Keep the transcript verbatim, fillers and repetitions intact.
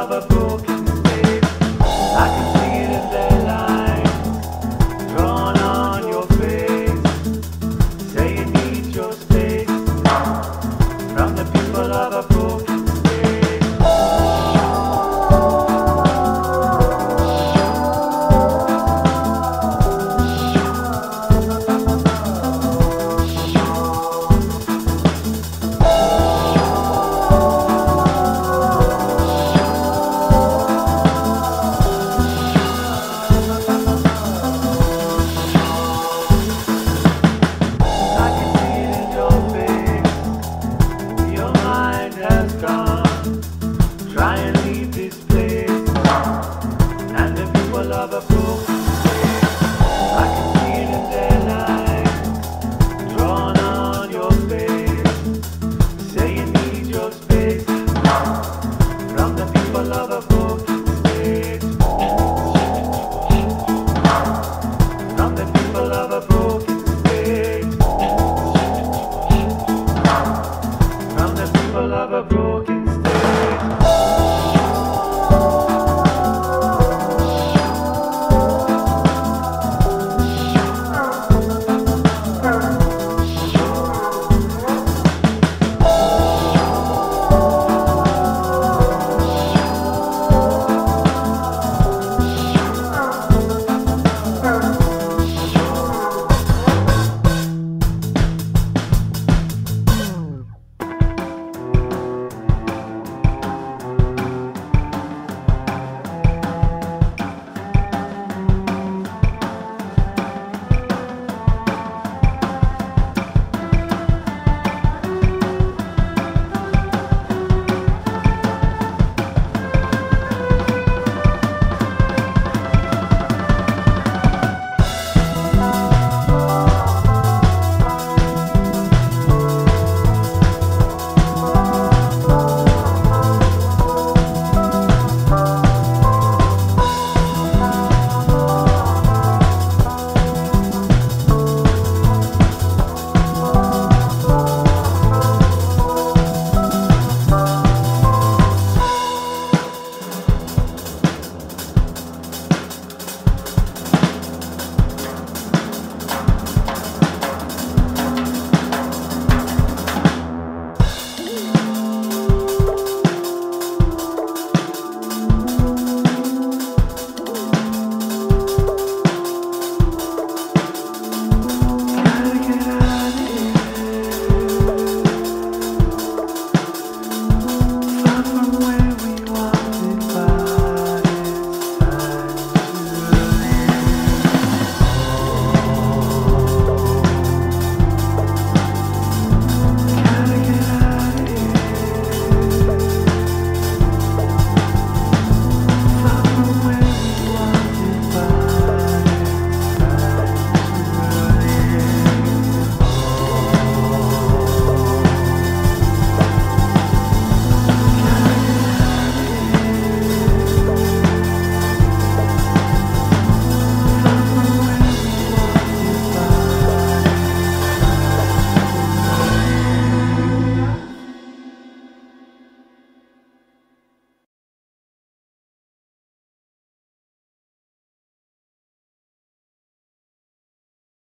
of a broken state. I can see it in their lines drawn on your face. Say you need your space from the people of a broken state. Try and leave this place, and the people of a broken state. I can see it in their lines drawn on your face. Say you need your space from the people of a broken state. From the people of a broken state. From the people of a broken state.